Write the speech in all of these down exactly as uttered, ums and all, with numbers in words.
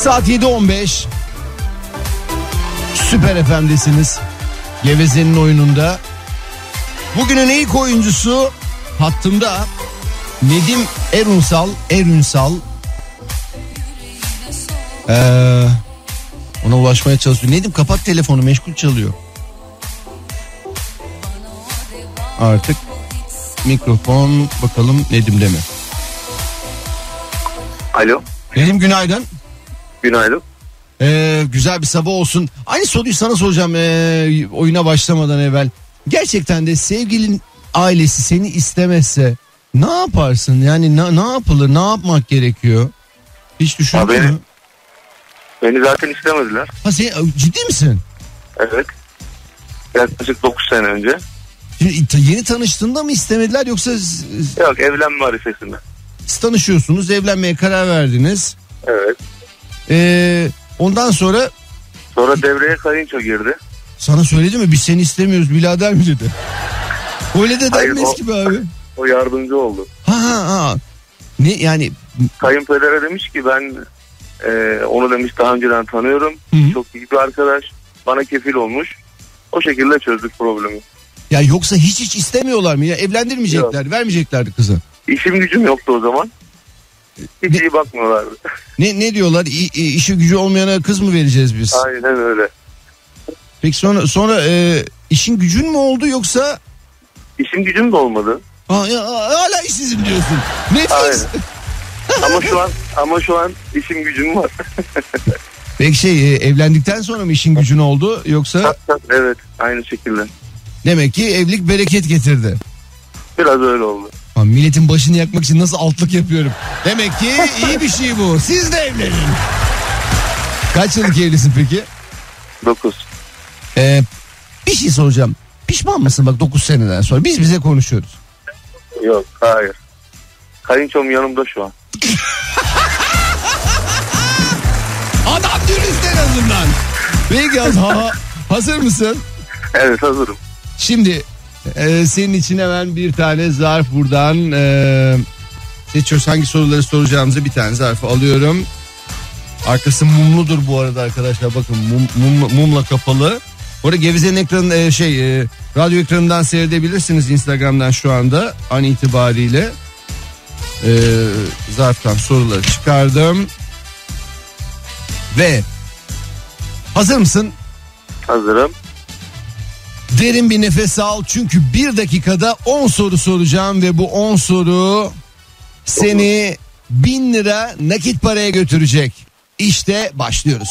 Saat yedi on beş. Süper F M'desiniz. Geveze'nin oyununda. Bugünün ilk oyuncusu hattımda Nedim Erunsal. Erunsal. Ee, ona ulaşmaya çalışıyor. Nedim kapat telefonu, meşgul çalıyor. Artık mikrofon bakalım Nedim'de mi? Alo. Nedim günaydın. Günaydın. Ee, güzel bir sabah olsun. Aynı soruyu sana soracağım ee, oyuna başlamadan evvel. Gerçekten de sevgilin ailesi seni istemezse ne yaparsın? Yani ne, ne yapılır? Ne yapmak gerekiyor? Hiç düşündün beni, mü? Beni zaten istemediler. Ha sen ciddi misin? Evet. Yaklaşık dokuz sene önce. Şimdi yeni tanıştığında mı istemediler yoksa? Yok, evlenme arifesinde. Siz tanışıyorsunuz, evlenmeye karar verdiniz. Evet. Ee, ondan sonra? Sonra devreye kayınço girdi. Sana söyledi mi biz seni istemiyoruz birader mi dedi? Öyle de denmez o, ki be abi. O yardımcı oldu. Ha ha ha. Ne yani? Kayınpedere demiş ki ben e, onu demiş daha önceden tanıyorum. Hı-hı. Çok iyi bir arkadaş. Bana kefil olmuş. O şekilde çözdük problemi. Ya yoksa hiç hiç istemiyorlar mı ya? Evlendirmeyecekler, Yok. vermeyeceklerdi kızı. İşim gücüm yoktu o zaman. Hiç ne, iyi bakmıyorlardı. Ne ne diyorlar? İ, işi gücü olmayana kız mı vereceğiz biz? Aynen öyle. Peki sonra sonra e, işin gücün mü oldu yoksa? İşim gücüm de olmadı. Ha, ya, hala işsizim diyorsun. Nefis. ama şu an ama şu an işim gücüm var. Peki şey evlendikten sonra mı işin gücün oldu yoksa? Evet, aynı şekilde. Demek ki evlilik bereket getirdi. Biraz öyle oldu. Ha, milletin başını yakmak için nasıl altlık yapıyorum. Demek ki iyi bir şey bu. Siz de evlenin. Kaç yıllık evlisin peki? dokuz. Ee, bir şey soracağım. Pişman mısın bak dokuz seneden sonra? Biz bize konuşuyoruz. Yok, hayır. Kayınçom yanımda şu an. Adam dürüst en azından. Peki yaz, ha, hazır mısın? Evet, hazırım. Şimdi e, senin için hemen bir tane zarf buradan e, seçiyoruz. Hangi soruları soracağımızı bir tane zarfı alıyorum. Arkası mumludur bu arada arkadaşlar. Bakın mum, mum, mumla kapalı. Orada Geveze'nin ekranı e, şey e, radyo ekranından seyredebilirsiniz Instagram'dan şu anda an itibariyle. E, zarftan soruları çıkardım. Ve hazır mısın? Hazırım. Derin bir nefes al çünkü bir dakikada on soru soracağım ve bu on soru seni bin lira nakit paraya götürecek. İşte başlıyoruz.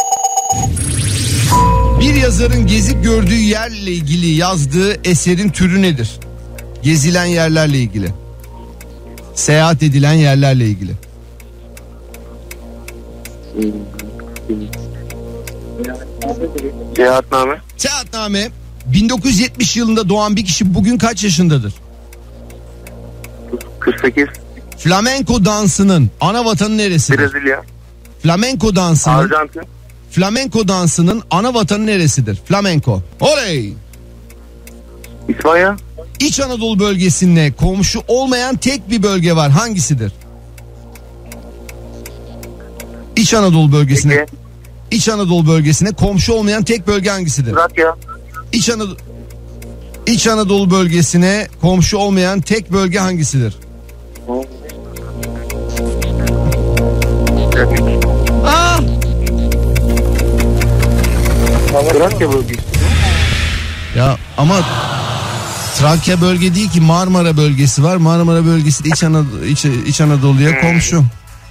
Bir yazarın gezip gördüğü yerle ilgili yazdığı eserin türü nedir? Gezilen yerlerle ilgili. Seyahat edilen yerlerle ilgili. Seyahatname. Seyahatname. bin dokuz yüz yetmiş yılında doğan bir kişi bugün kaç yaşındadır? kırk sekiz. Flamenko dansının ana vatanı neresidir? Brezilya. Flamenko dansının Arjantin. Flamenko dansının ana vatanı neresidir? Flamenko. Oley! İspanya. İç Anadolu bölgesinde komşu olmayan tek bir bölge var. Hangisidir? İç Anadolu bölgesine. Ege. İç Anadolu bölgesine komşu olmayan tek bölge hangisidir? Trakya. İç Anadolu İç Anadolu bölgesine komşu olmayan tek bölge hangisidir? Ah! Trakya bölgesi. Ya ama Trakya bölge değil ki, Marmara bölgesi var. Marmara bölgesi de İç, Anadolu, İç, İç Anadolu'ya hmm. komşu.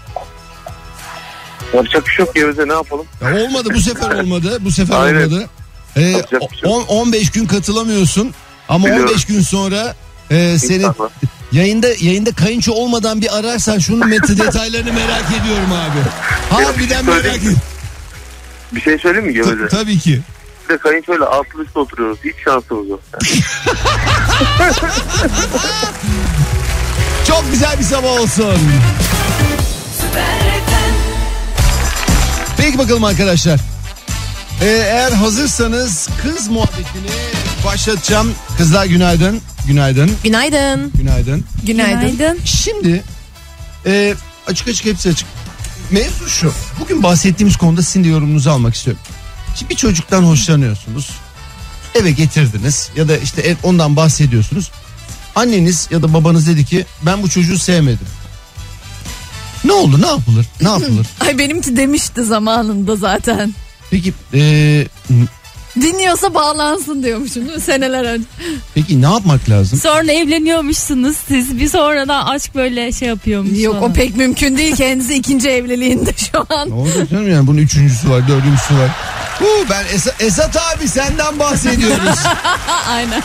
Yapacak bir şey yok Geveze, ne yapalım? Ya olmadı bu sefer olmadı. Bu sefer Aynen. olmadı. Ee, on, on beş gün katılamıyorsun ama Biliyorum. on beş gün sonra e, senin yayında yayında kayınço olmadan bir ararsan şunun metri detaylarını merak ediyorum abi. Harbiden şey merak ediyorum. Bir şey söyleyeyim mi Geveze? Ta- tabii ki. Bir de kayınçoyla altlı üstte oturuyoruz. Hiç şansımız yok. Çok güzel bir sabah olsun. Peki bakalım arkadaşlar. Ee, eğer hazırsanız kız muhabbetini başlatacağım. Kızlar günaydın. Günaydın. Günaydın. Günaydın. Günaydın. Şimdi e, açık açık hepsi açık. mevzu şu. Bugün bahsettiğimiz konuda sizin de yorumunuzu almak istiyorum. Şimdi bir çocuktan hoşlanıyorsunuz. Eve getirdiniz ya da işte ondan bahsediyorsunuz. Anneniz ya da babanız dedi ki ben bu çocuğu sevmedim. Ne oldu, ne yapılır? Ne yapılır? Ay benimki demişti zamanında zaten. Peki ee, dinliyorsa bağlansın diyormuşum değil mi? Seneler önce. Peki ne yapmak lazım? Sonra evleniyormuşsunuz siz. Bir sonradan aşk böyle şey yapıyormuş. Yok falan. o pek mümkün değil. Kendisi ikinci evliliğinde şu an. Ne olacak canım yani, bunun üçüncüsü var, dördüncüsü var. Uu, ben Es- Esat abi senden bahsediyoruz. Aynen.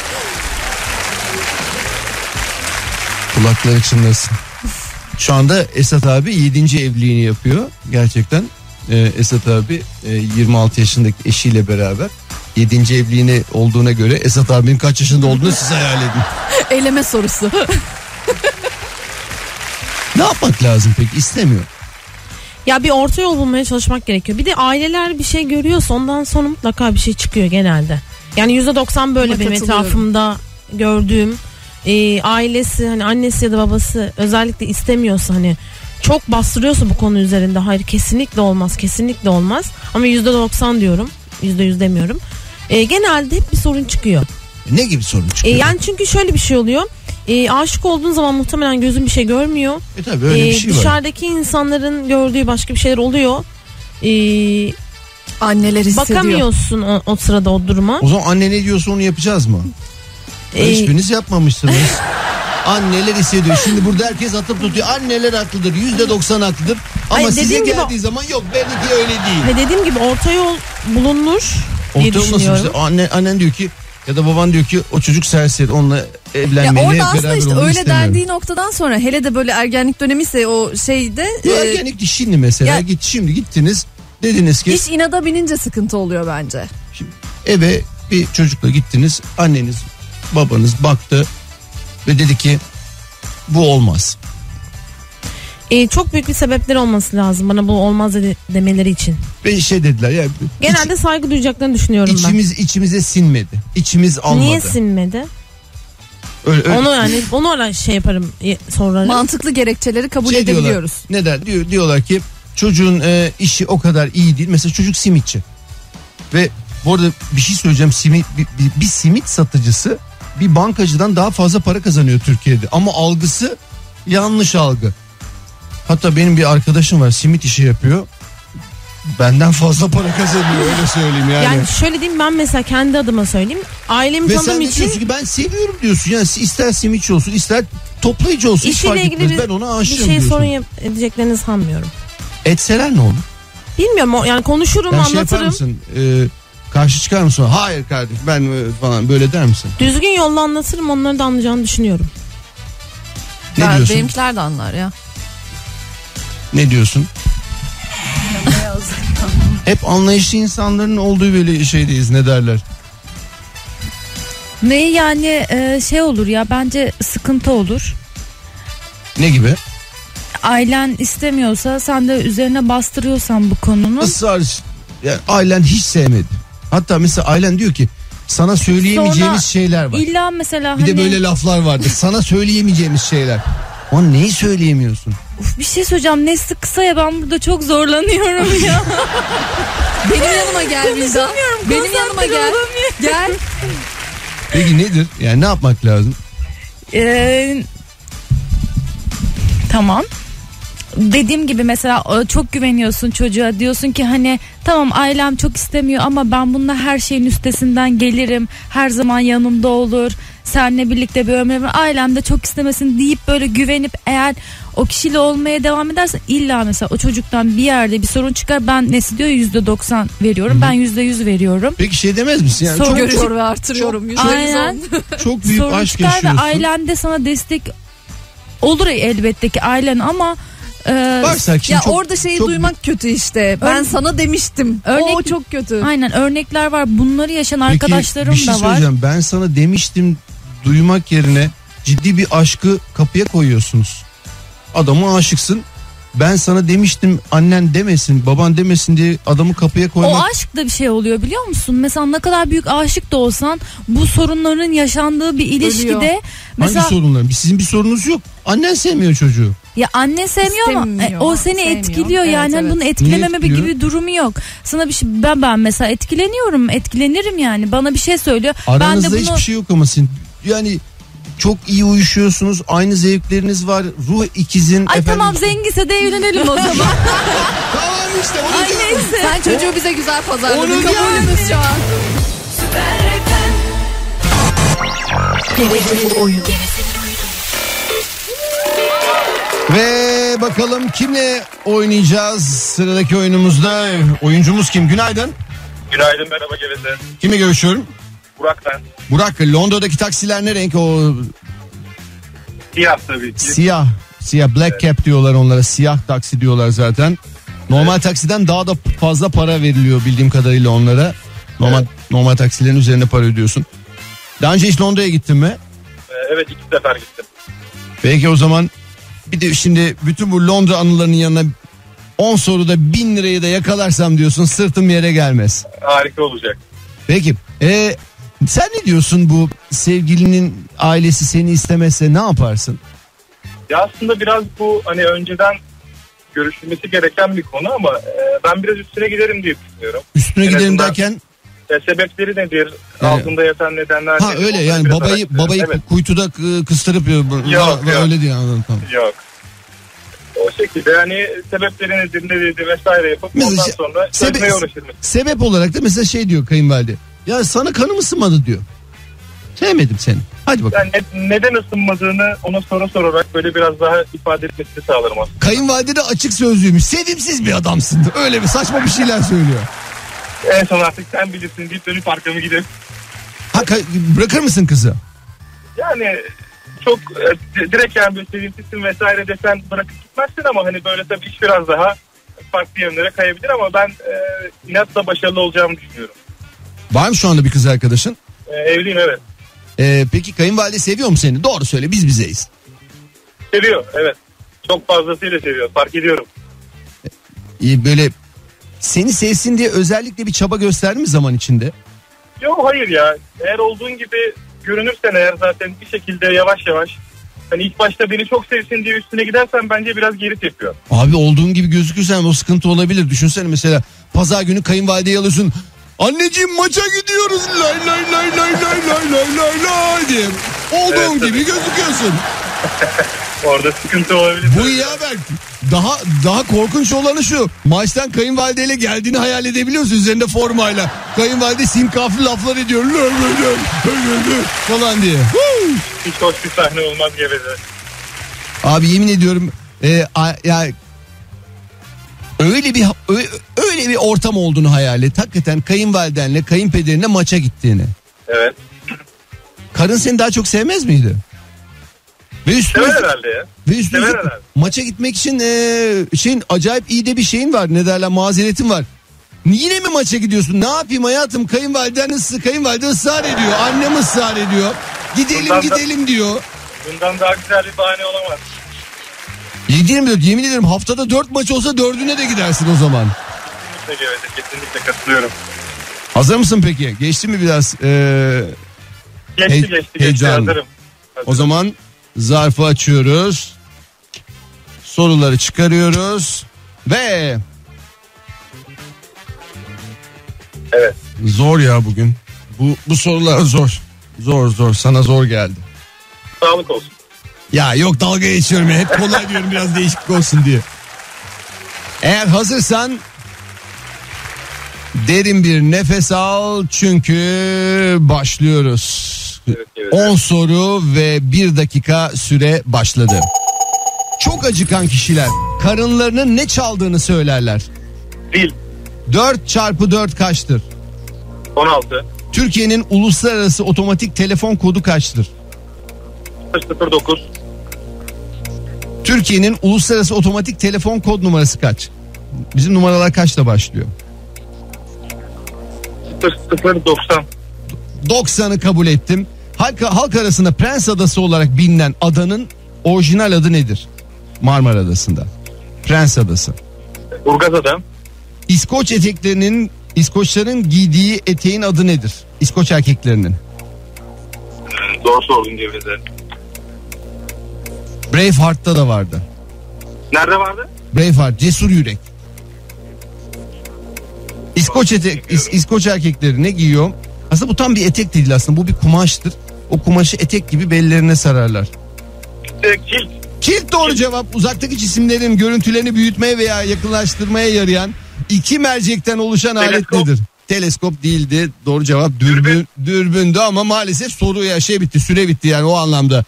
Kulakları çınlasın. Şu anda Esat abi yedinci evliliğini yapıyor. Gerçekten ee, Esat abi e, yirmi altı yaşındaki eşiyle beraber yedinci evliliğini olduğuna göre Esat abinin kaç yaşında olduğunu siz hayal edin. Eleme sorusu. Ne yapmak lazım peki? İstemiyor. Ya bir orta yol bulmaya çalışmak gerekiyor. Bir de aileler bir şey görüyorsa ondan sonra mutlaka bir şey çıkıyor genelde. Yani yüzde doksan böyle Buna benim katılıyorum. etrafımda gördüğüm e, ailesi hani annesi ya da babası özellikle istemiyorsa hani çok bastırıyorsa bu konu üzerinde hayır kesinlikle olmaz kesinlikle olmaz ama yüzde doksan diyorum yüzde yüz demiyorum. E, genelde hep bir sorun çıkıyor. Ne gibi sorun E, çıkıyor? yani çünkü şöyle bir şey oluyor. E, aşık olduğun zaman muhtemelen gözün bir şey görmüyor. E tabii öyle bir E, şey var. dışarıdaki insanların gördüğü başka bir şeyler oluyor. E, Anneler hissediyor. bakamıyorsun o, o sırada o duruma. O zaman anne ne diyorsa onu yapacağız mı? E, Hiçbiriniz yapmamışsınız. Anneler hissediyor. Şimdi burada herkes atıp tutuyor. Anneler haklıdır. Yüzde doksan haklıdır. Ama Ay, size dediğim gibi- geldiği zaman yok benimki öyle değil. Ve dediğim gibi orta yol bulunur diye Orta yol nasıl düşünüyorum. işte? Anne, annen diyor ki ya da baban diyor ki o çocuk serseri, onunla Ya evlenmeyi orada hep aslında beraber işte olmayı öyle istemiyorum. dendiği noktadan sonra hele de böyle ergenlik dönemi ise o şeyde Bu e, ergenlik değil şimdi mesela. ya- Git şimdi gittiniz dediniz ki iş inada binince sıkıntı oluyor bence. şimdi eve bir çocukla gittiniz. Anneniz babanız baktı ve dedi ki bu olmaz. E, çok büyük bir sebepleri olması lazım bana bu olmaz dedi, demeleri için. Ve şey dediler ya Genelde saygı duyacaklarını düşünüyorum iç, içimiz içimize sinmedi. İçimiz ben. almadı. Niye sinmedi? Öyle, öyle. Onu yani onu öyle şey yaparım e, sorarım. Mantıklı gerekçeleri kabul Şey diyorlar, edebiliyoruz. ne der? Diyor, diyorlar ki çocuğun e, işi o kadar iyi değil. Mesela çocuk simitçi. Ve bu arada bir şey söyleyeceğim. Simit, bir, bir, bir simit satıcısı bir bankacıdan daha fazla para kazanıyor Türkiye'de. Ama algısı yanlış algı. Hatta benim bir arkadaşım var, simit işi yapıyor. Benden fazla para kazanıyor, öyle söyleyeyim yani. Yani şöyle diyeyim ben mesela kendi adıma söyleyeyim. Ailemi Ve tanıdığım sen de için diyorsun ki ben seviyorum diyorsun. Yani ister simitçi olsun ister toplayıcı olsun. Hiç işiyle fark ilgili etmez. bir, Ben ona bir aşığım şey diyorsun. sorun yap- edeceklerini sanmıyorum. Etseler ne olur? Bilmiyorum o- yani konuşurum Yani şey yapar anlatırım. mısın? E, karşı çıkar mısın? Hayır kardeşim ben e, falan böyle der misin? Düzgün yolla anlatırım onları da anlayacağını düşünüyorum. Ne Ben, diyorsun? benimkiler de anlar ya. Ne diyorsun? Hep anlayışlı insanların olduğu böyle şeydeyiz, ne derler? Ne yani e, şey olur ya bence sıkıntı olur. Ne gibi? Ailen istemiyorsa sen de üzerine bastırıyorsan bu konunun. Israr, yani ailen hiç sevmedi. Hatta mesela ailen diyor ki sana söyleyemeyeceğimiz Sonra şeyler var. İlla mesela Bir hani de böyle laflar vardır. Sana söyleyemeyeceğimiz şeyler. O neyi söyleyemiyorsun? Uf, bir şey söyleyeceğim nesli kısa ya ben burada çok zorlanıyorum ya. Benim yanıma gel Vildan. Benim yanıma gel. Gel. Peki nedir? Yani ne yapmak lazım? Ee, tamam. Dediğim gibi mesela e, çok güveniyorsun çocuğa, diyorsun ki hani tamam ailem çok istemiyor ama ben bununla her şeyin üstesinden gelirim, her zaman yanımda olur, seninle birlikte bir ömür var, ailem de çok istemesin deyip böyle güvenip eğer o kişiyle olmaya devam edersen illa mesela o çocuktan bir yerde bir sorun çıkar. Ben nesi diyor yüzde doksan veriyorum, Hı-hı. ben yüzde yüz veriyorum. Peki şey demez misin? Yani Sorun çok, Görüyor çok, ve artırıyorum. Yüzde yüz Aynen. on. çok büyük Sorun aşk çıkar ve yaşıyorsun. ailen de sana destek olur elbette ki ailen ama e, Varsa şimdi Ya çok, orada şeyi çok- duymak kötü işte. Ben Örnek- sana demiştim. Örnek- O çok kötü. aynen örnekler var, bunları yaşayan Peki, arkadaşlarım bir şey da var. söyleyeceğim. Ben sana demiştim duymak yerine ciddi bir aşkı kapıya koyuyorsunuz. Adama aşıksın. Ben sana demiştim annen demesin, baban demesin diye adamı kapıya koymak. O aşk da bir şey oluyor biliyor musun? Mesela ne kadar büyük aşık da olsan bu sorunların yaşandığı bir ilişkide Ölüyor. mesela Hangi sorunların? Sizin bir sorunuz yok. Annen sevmiyor çocuğu. Ya anne sevmiyor ama İstemiyor, e, o seni sevmiyor. etkiliyor Evet, yani. Hani evet. bunu etkilememe Niye gibi bir durumu yok. Sana bir şey ben ben mesela etkileniyorum, etkilenirim yani. Bana bir şey söylüyor. Aranızda ben de bunu hiçbir şey yok ama sen yani çok iyi uyuşuyorsunuz. Aynı zevkleriniz var. Ruh ikizin. Ay efendim- tamam zenginse de evlenelim o zaman. Tamam işte onu Ay diyorum. neyse. Sen çocuğu bize güzel pazarladın. Onu Kabulümüz şu an. Ve bakalım kimle oynayacağız sıradaki oyunumuzda. Oyuncumuz kim? Günaydın. Günaydın, merhaba Geveze. Kimle görüşüyorum? Burak ben. Burak, Londra'daki taksiler ne renk? O Siyah tabii ki. siyah. Siyah black cap diyorlar onlara. Siyah taksi diyorlar zaten. Normal taksiden daha da fazla para veriliyor bildiğim kadarıyla onlara. Normal normal taksilerin üzerine para ödüyorsun. Daha önce hiç Londra'ya gittin mi? Ee, evet, iki sefer gittim. Peki o zaman bir de şimdi bütün bu Londra anılarının yanına on soruda bin lirayı da yakalarsam diyorsun, sırtım yere gelmez. Harika olacak. Peki ee, sen ne diyorsun, bu sevgilinin ailesi seni istemezse ne yaparsın? Ya aslında biraz bu hani önceden görüşülmesi gereken bir konu ama e, ben biraz üstüne giderim diye düşünüyorum. Üstüne En gidelim azından- derken Ya sebepleri nedir? Yani- Altında yatan nedenler ha nedir? öyle Onları yani biraz babayı araştırıyorum. babayı Evet. kuytuda kı- kıstırıp Yok, Va- yok. öyle diyor, anladım, tamam. Yok. O şekilde yani sebepleri nedir nedir vesaire yapıp Mesela ondan şey- sonra sebep- çözmeye uğraşırım. Sebep olarak da mesela şey diyor kayınvalide. Ya sana kanım ısınmadı diyor. Sevmedim seni. Hadi bakalım. Yani ne- neden ısınmadığını ona soru sorarak böyle biraz daha ifade etmesini sağlarım aslında. Kayınvalide de açık sözlüymüş. Sevimsiz bir adamsın. Öyle bir saçma bir şeyler söylüyor. En son artık sen bilirsin deyip dönüp arkamı gidip. Ha, kay- bırakır mısın kızı? Yani çok e, direkt yani böyle sevimsizsin vesaire desen bırakıp gitmezsin ama hani böyle tabii iş biraz daha farklı yönlere kayabilir ama ben e, inatla başarılı olacağımı düşünüyorum. Var mı şu anda bir kız arkadaşın? E, evliyim, evet. Ee, peki kayınvalide seviyor mu seni? Doğru söyle, biz bizeyiz. Seviyor, evet. Çok fazlasıyla seviyor, fark ediyorum. Ee, böyle seni sevsin diye özellikle bir çaba gösterdi mi zaman içinde? Yok hayır ya. Eğer olduğun gibi görünürsen eğer zaten bir şekilde yavaş yavaş hani ilk başta beni çok sevsin diye üstüne gidersen bence biraz geri tepiyor. Abi olduğun gibi gözükürsen o sıkıntı olabilir. Düşünsene mesela pazar günü kayınvalideyi alıyorsun. Anneciğim maça gidiyoruz. Lay lay lay lay lay lay lay lay lay diye. Olduğun Evet, gibi tabii. gözüküyorsun. Orada sıkıntı olabilir. Bu iyi haber. Daha daha korkunç olanı şu. Maçtan kayınvalideyle geldiğini hayal edebiliyorsun üzerinde formayla. Kayınvalide sinkaflı laflar ediyor. Lö, lö, lö, lö, lö falan diye. Huu! Hiç hoş bir sahne olmaz Geveze. Abi yemin ediyorum e, a, ya öyle bir öyle, öyle bir ortam olduğunu hayal et. Hakikaten kayınvalidenle kayınpederinle maça gittiğini. Evet. Karın seni daha çok sevmez miydi? Ve üstüne, Sever herhalde ya. ve üstüne sever herhalde. maça gitmek için e, şeyin acayip iyi de bir şeyin var. Ne derler, mazeretin var. Yine mi maça gidiyorsun? Ne yapayım hayatım? Kayınvaliden, ısı, kayınvalide ısrar ediyor. Annem ısrar ediyor. Gidelim Bundan da- gidelim diyor. Bundan daha güzel bir bahane olamaz. Yemin ediyorum, yemin ediyorum haftada dört maç olsa dördüne de gidersin o zaman. Kesinlikle Geveze, kesinlikle katılıyorum. Hazır mısın peki? Geçti mi biraz? Ee, Geçti Hey- geçti geçti heyecan. hazırım. o zaman zarfı açıyoruz. Soruları çıkarıyoruz. Ve Evet. zor ya bugün. Bu bu sorular zor. Zor zor, sana zor geldi. Sağlık olsun. Ya yok, dalga geçiyorum ya. Hep kolay diyorum biraz değişiklik olsun diye. Eğer hazırsan derin bir nefes al çünkü başlıyoruz. Evet, evet. on soru ve bir dakika süre başladı. Çok acıkan kişiler karınlarının ne çaldığını söylerler. Dil. dört çarpı dört kaçtır? on altı. Türkiye'nin uluslararası otomatik telefon kodu kaçtır? sıfır dokuz. Türkiye'nin uluslararası otomatik telefon kod numarası kaç? Bizim numaralar kaçla başlıyor? sıfır sıfır doksan. doksanı kabul ettim. Halk, halk arasında Prens Adası olarak bilinen adanın orijinal adı nedir? Marmara Adası'nda. Prens Adası. Burgazada. İskoç eteklerinin, İskoçların giydiği eteğin adı nedir? İskoç erkeklerinin. Zor sordun Geveze. Braveheart'ta da vardı. Nerede vardı? Braveheart, cesur yürek. İskoç etek, İs- İskoç erkekleri ne giyiyor? Aslında bu tam bir etek değil aslında. Bu bir kumaştır. O kumaşı etek gibi bellerine sararlar. E, kilt. Kilt doğru cevap. Uzaktaki cisimlerin görüntülerini büyütmeye veya yakınlaştırmaya yarayan iki mercekten oluşan alet Teleskop. nedir? Teleskop değildi. Doğru cevap dürbün, Dürbün. dürbündü ama maalesef soru ya şey bitti, süre bitti yani o anlamda.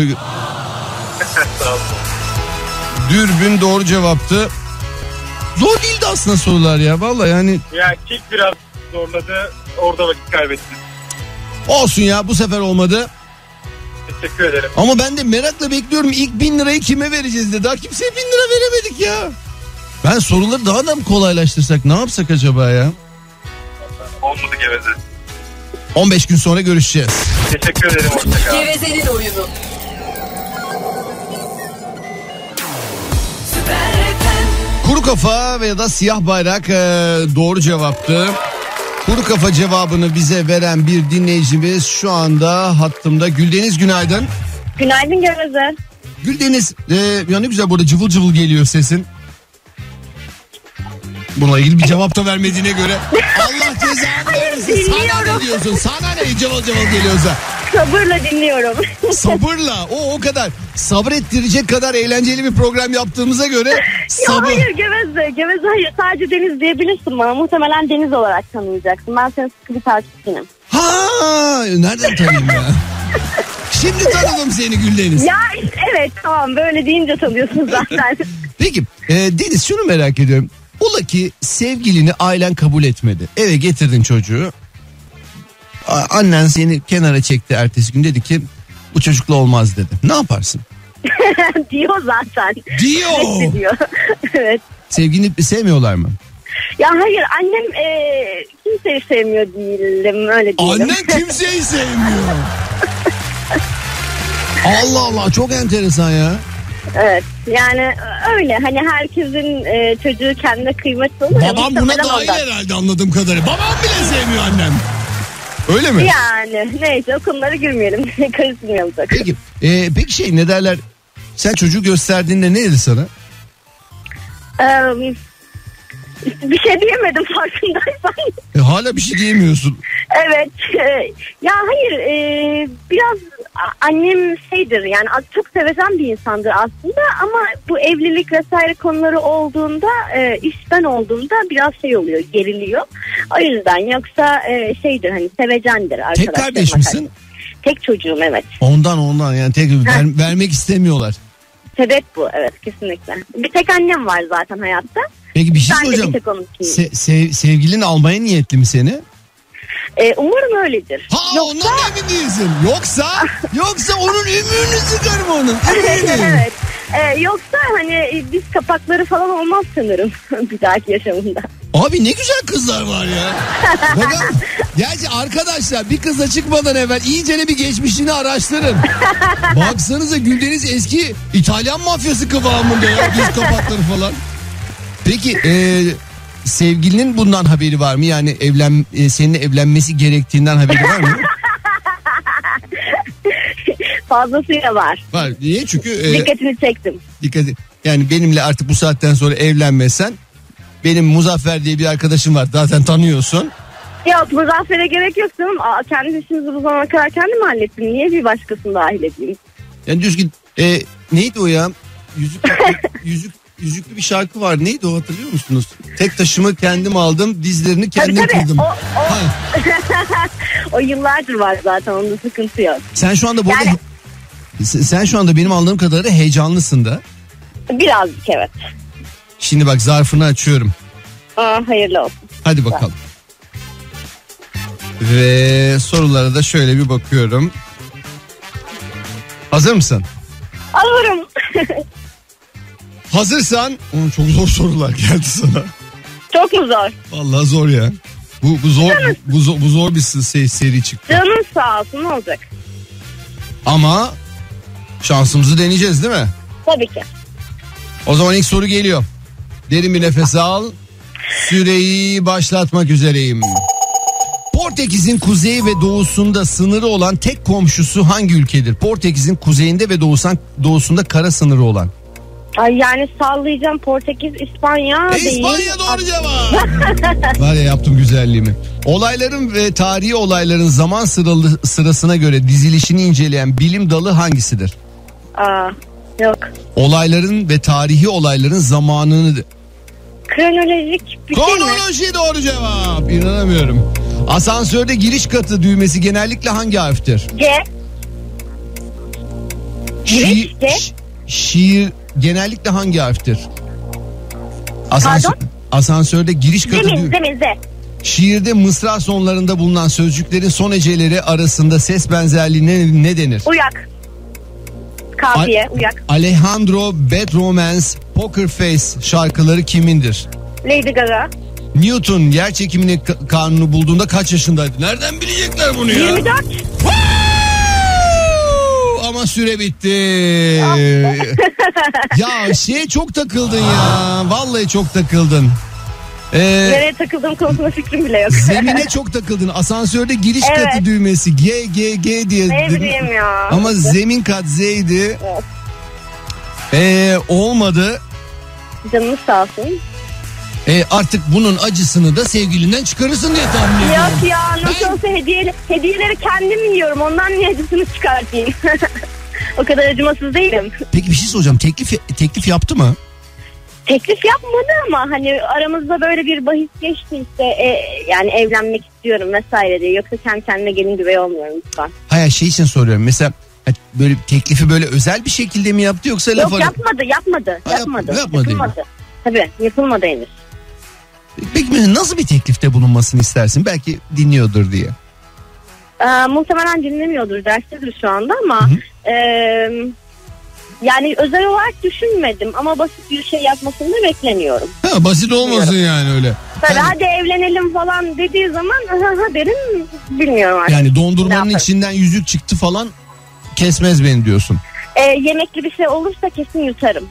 Sağ olun. Dürbün doğru cevaptı. Zor değildi aslında sorular ya vallahi yani. Ya kilt biraz zorladı. Orada vakit kaybettim. Olsun ya, bu sefer olmadı. Teşekkür ederim. Ama ben de merakla bekliyorum, ilk bin lirayı kime vereceğiz diye. Daha kimseye bin lira veremedik ya. Ben soruları daha da mı kolaylaştırsak, ne yapsak acaba ya? Olmadı geveze. on beş gün sonra görüşeceğiz. Teşekkür ederim. Hoşçakal. Geveze'nin oyunu. Kuru kafa veya da siyah bayrak e, doğru cevaptı. Kuru kafa cevabını bize veren bir dinleyicimiz şu anda hattımda. Güldeniz günaydın. Günaydın Geveze. Güldeniz e, ya ne güzel burada cıvıl cıvıl geliyor sesin. Buna ilgili bir cevap da vermediğine göre Allah cezanı versin. Sana ne diyorsun? Sana ne cıvıl cıvıl geliyorsa? Sabırla dinliyorum. Sabırla, o o kadar sabrettirecek kadar eğlenceli bir program yaptığımıza göre Ya sabır. hayır Geveze, Geveze hayır, sadece Deniz diyebilirsin bana. Muhtemelen Deniz olarak tanıyacaksın. Ben senin sıkı bir takipçinim. Ha, nereden tanıyayım ya? Şimdi tanıdım seni Güldeniz. Ya evet, tamam, böyle deyince tanıyorsun zaten. Peki e, Deniz, şunu merak ediyorum. Ola ki sevgilini ailen kabul etmedi. Eve getirdin çocuğu. A- annen seni kenara çekti ertesi gün, dedi ki bu çocukla olmaz dedi. Ne yaparsın? Diyor zaten. Diyor. Evet, diyor. Evet. Sevgilini sevmiyorlar mı? Ya hayır, annem e, kimseyi sevmiyor değilim, öyle diyelim. Annen kimseyi sevmiyor. Allah Allah, çok enteresan ya. Evet, yani öyle hani herkesin e, çocuğu kendine kıymetli olur. ya, Babam buna muhtemelen dahil ondan. herhalde anladığım kadarıyla. Babam bile sevmiyor annem. Öyle mi? Yani neyse, o konulara girmeyelim. Karıştırmayalım sakın. Peki, e, peki şey ne derler? Sen çocuğu gösterdiğinde ne dedi sana? Ee, bir şey diyemedim farkındaysan. E, hala bir şey diyemiyorsun. Evet. e, Ya hayır, e, biraz a- annem şeydir yani, çok sevecen bir insandır aslında, ama bu evlilik vesaire konuları olduğunda, e, işten olduğunda biraz şey oluyor, geriliyor. O yüzden, yoksa e, şeydir hani, sevecendir arkadaşlar. Tek kardeş misin? Tek çocuğum, evet. Ondan ondan yani tek ver- vermek istemiyorlar. Sebep bu, evet, kesinlikle. Bir tek annem var zaten hayatta. Peki bir şey Ben de soracağım. bir tek onun için. Se- sev- sevgilin almaya niyetli mi seni? Ee, umarım öyledir. Ha, Yoksa... ondan da emin değilsin. Yoksa yoksa onun ümüğünü sıkarım onun. Ümüğünü. Evet. Ee, yoksa hani biz kapakları falan olmaz sanırım bir dahaki yaşamında. Abi ne güzel kızlar var ya. Bakın, gerçi arkadaşlar bir kızla çıkmadan evvel iyicene bir geçmişini araştırın. Baksanıza Güldeniz eski İtalyan mafyası kıvamında ya, göz kapakları falan. Peki e, sevgilinin bundan haberi var mı? Yani evlen e, seninle evlenmesi gerektiğinden haberi var mı? Fazlasıyla var. Var. Niye? Çünkü e, Dikkatini çektim. dikkat yani benimle artık bu saatten sonra evlenmesen, benim Muzaffer diye bir arkadaşım var, zaten tanıyorsun. Yok, Muzaffer'e gerek yok canım. Aa, kendi işinizi bu zamana kadar kendim hallettim. Niye bir başkasını dahil edeyim? Yani düzgün e, neydi o ya? Yüzük, yüzük yüzüklü bir şarkı var. Neydi o, hatırlıyor musunuz? Tek taşımı kendim aldım, dizlerini kendim Tabii, tabii. kırdım. O, o, o yıllardır var zaten, onda sıkıntı yok. Sen şu anda bu arada, Yani- sen sen şu anda benim anladığım kadarıyla heyecanlısın da. Birazcık, evet. Şimdi bak, zarfını açıyorum. Aa, hayırlı olsun. Hadi bakalım. Ve sorulara da şöyle bir bakıyorum. Hazır mısın? Alırım. Hazırsan, Oğlum çok zor sorular geldi sana. Çok mu zor? Vallahi zor ya. Bu, bu zor bu zor, bu zor bir se- seri çıktı. Canın sağ olsun, ne olacak? Ama şansımızı deneyeceğiz değil mi? Tabii ki. O zaman ilk soru geliyor. Derin bir nefes al. Süreyi başlatmak üzereyim. Portekiz'in kuzeyi ve doğusunda sınırı olan tek komşusu hangi ülkedir? Portekiz'in kuzeyinde ve doğusan, doğusunda kara sınırı olan. Ay yani sallayacağım, Portekiz, İspanya E, değil. İspanya doğru cevap. Var ya, yaptım güzelliğimi. Olayların ve tarihi olayların zaman sıralı, sırasına göre dizilişini inceleyen bilim dalı hangisidir? Aa, yok. Olayların ve tarihi olayların zamanını... Kronolojik bir şey mi? Kronoloji doğru cevap. İnanamıyorum. Asansörde giriş katı düğmesi genellikle hangi harftir? G. Giriş, G. Şi- şiir genellikle hangi harftir? Asansör, Pardon? asansörde giriş katı Zemin, düğmesi. zemin, Z. Şiirde mısra sonlarında bulunan sözcüklerin son heceleri arasında ses benzerliğine ne denir? Uyak. Kafiye, Al- uyak. Alejandro Bad Romance, Poker Face şarkıları kimindir? Lady Gaga. Newton yer çekimini ka- kanunu bulduğunda kaç yaşındaydı? Nereden bilecekler bunu ya? yirmi dört. Woo! Ama süre bitti. Ya şeye çok takıldın ya. Vallahi çok takıldın. Ee, Nereye takıldığım konusunda fikrim bile yok. zemine çok takıldın. Asansörde giriş Evet. katı düğmesi G G G diye. Ne dedin. bileyim ya. Ama zemin kat Z'ydi. Evet. Ee, olmadı. Canınız sağ olsun. Ee, artık bunun acısını da sevgilinden çıkarırsın diye tahmin ediyorum. Yok ya, nasıl olsa hediye, hediyeleri kendim yiyorum. Ondan niye acısını çıkartayım? O kadar acımasız değilim. Peki bir şey soracağım. Teklif teklif yaptı mı? Teklif yapmadı ama hani aramızda böyle bir bahis geçti işte, e, yani evlenmek istiyorum vesaire diye. Yoksa kendi kendine gelin güvey olmuyorum lütfen. Hayır, şey için soruyorum. Mesela böyle teklifi böyle özel bir şekilde mi yaptı yoksa laf Yok ara- yapmadı yapmadı Ha, yap- yapmadı. yapmadı Yapılmadı. Tabii yapılmadı henüz. Peki nasıl bir teklifte bulunmasını istersin? Belki dinliyordur diye. Ee, muhtemelen dinlemiyordur, derstedir şu anda ama e, yani özel olarak düşünmedim ama basit bir şey yapmasını da bekleniyorum. Ha, basit olmasın yani öyle. Tabii Yani, hadi evlenelim falan dediği zaman ha ha derim, bilmiyorum artık. yani Ne dondurmanın yaparım? içinden yüzük çıktı falan kesmez beni diyorsun. Ee, yemekli bir şey olursa kesin yutarım.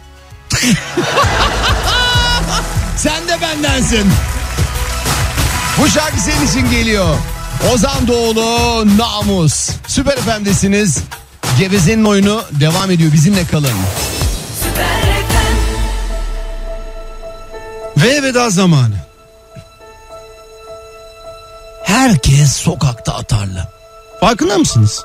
Sen de bendensin. Bu şarkı senin için geliyor. Ozan Doğulu, Namus. Süper F M'desiniz. Geveze'nin oyunu devam ediyor. Bizimle kalın. Ve veda zamanı. Herkes sokakta atarlı. Farkında mısınız?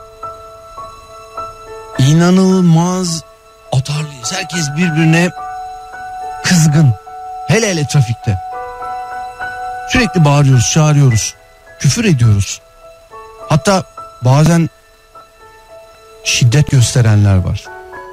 İnanılmaz atarlıyız. Herkes birbirine kızgın. Hele hele trafikte. Sürekli bağırıyoruz, çağırıyoruz. Küfür ediyoruz. Hatta bazen şiddet gösterenler var.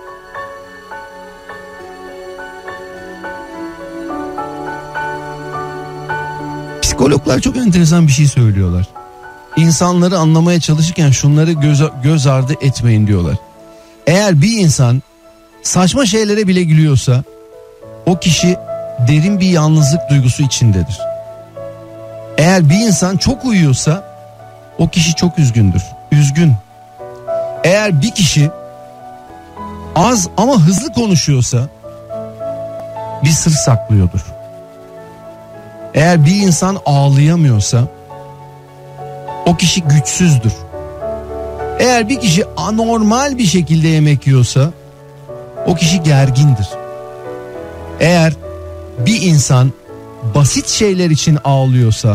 Psikologlar çok enteresan bir şey söylüyorlar. İnsanları anlamaya çalışırken şunları göz, göz ardı etmeyin diyorlar. Eğer bir insan saçma şeylere bile gülüyorsa o kişi derin bir yalnızlık duygusu içindedir. Eğer bir insan çok uyuyorsa o kişi çok üzgündür. Üzgün. Eğer bir kişi az ama hızlı konuşuyorsa bir sır saklıyordur. Eğer bir insan ağlayamıyorsa o kişi güçsüzdür. Eğer bir kişi anormal bir şekilde yemek yiyorsa o kişi gergindir. Eğer bir insan basit şeyler için ağlıyorsa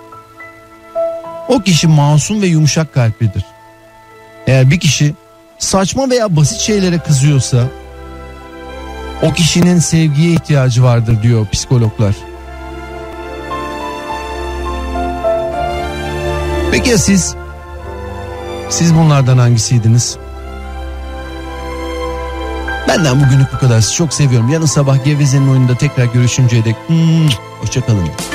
o kişi masum ve yumuşak kalplidir. Eğer bir kişi saçma veya basit şeylere kızıyorsa o kişinin sevgiye ihtiyacı vardır diyor psikologlar. Peki ya siz? Siz bunlardan hangisiydiniz? Benden bugünlük bu kadar. Sizi çok seviyorum. Yarın sabah Geveze'nin oyununda tekrar görüşünceye dek hmm, hoşça kalın.